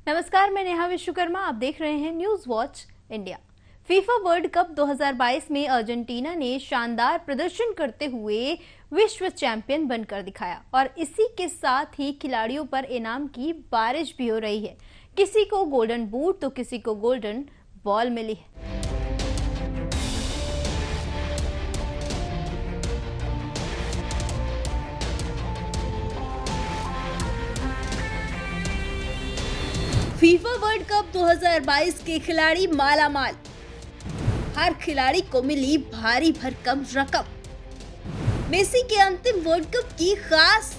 नमस्कार, मैं नेहा विश्वकर्मा। आप देख रहे हैं news watch India. FIFA world cup 2022 में अर्जेंटीना ने शानदार प्रदर्शन करते हुए विश्व चैंपियन बनकर दिखाया और इसी के साथ ही खिलाड़ियों पर इनाम की बारिश भी हो रही है। किसी को गोल्डन बूट तो किसी को गोल्डन बॉल मिली है। फीफा वर्ल्ड कप 2022 के खिलाड़ी मालामाल। हर खिलाड़ी को मिली भारी भरकम रकम। मेसी के अंतिम वर्ल्ड कप की खास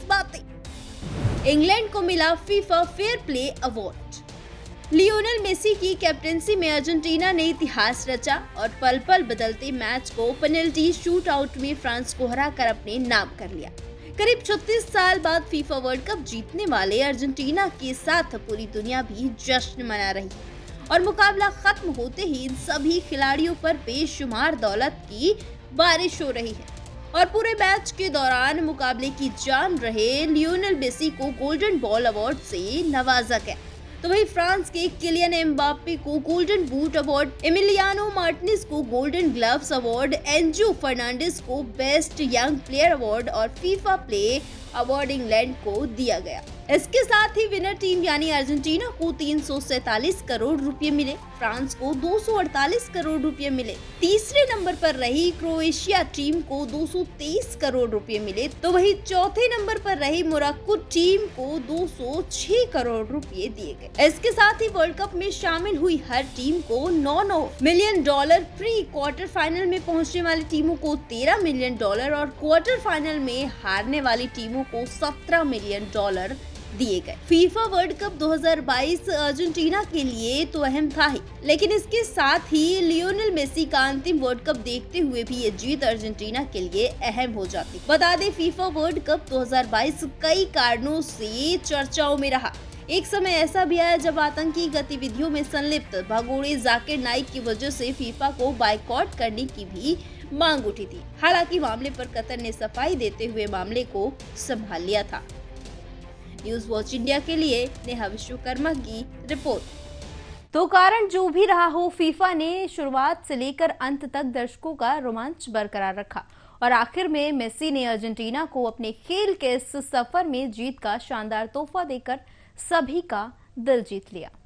बातें। इंग्लैंड को मिला FIFA fair play award. Lionel Messi की कैप्टेंसी में अर्जेंटीना ने इतिहास रचा और पल पल बदलते मैच को पेनल्टी शूट आउट में फ्रांस को हराकर अपने नाम कर लिया। करीब 36 साल बाद फीफा वर्ल्ड कप जीतने वाले अर्जेंटीना के साथ पूरी दुनिया भी जश्न मना रही है और मुकाबला खत्म होते ही इन सभी खिलाड़ियों पर बेशुमार दौलत की बारिश हो रही है और पूरे मैच के दौरान मुकाबले की जान रहे लियोनेल मेसी को गोल्डन बॉल अवार्ड से नवाजा गया। तो वही फ्रांस के किलियन एम्बाप्पे को golden boot award, Emiliano Martinez को golden gloves award, Enzo Fernandez को बेस्ट यंग प्लेयर अवार्ड और फीफा प्ले अवार्ड इंग्लैंड को दिया गया। इसके साथ ही विनर टीम यानी अर्जेंटीना को 347 करोड़ रुपए मिले, फ्रांस को 248 करोड़ रुपए मिले। तीसरे नंबर पर रही क्रोएशिया टीम को 223 करोड़ रुपए मिले, तो वही चौथे नंबर पर रही मोरक्को टीम को 206 करोड़ रुपए दिए गए। इसके साथ ही वर्ल्ड कप में शामिल हुई हर टीम को 9 million dollar, pre quarter final में पहुंचने वाली टीमों को 13 मिलियन डॉलर और क्वार्टर फाइनल में हारने वाली टीमों को 17 मिलियन डॉलर दिए गए। फीफा वर्ल्ड कप 2022 अर्जेंटीना के लिए तो अहम था ही, लेकिन इसके साथ ही लियोनेल मेसी का अंतिम वर्ल्ड कप देखते हुए भी ये जीत अर्जेंटीना के लिए अहम हो जाती। बता दें, फीफा वर्ल्ड कप 2022 कई कारणों से चर्चाओं में रहा। एक समय ऐसा भी आया जब आतंकी गतिविधियों में संलिप्त भगोड़े जाकिर नाइक की वजह से फीफा को बाइकआउट करने की भी मांग उठी थी। हालांकि मामले पर कतर ने सफाई देते हुए मामले को संभाल लिया था। न्यूज वॉच इंडिया के लिए नेहा विश्वकर्मा की रिपोर्ट। तो कारण जो भी रहा हो, फीफा ने शुरुआत से लेकर अंत तक दर्शकों का रोमांच बरकरार रखा और आखिर में मेसी ने अर्जेंटीना को अपने खेल के इस सफर में जीत का शानदार तोहफा देकर सभी का दिल जीत लिया।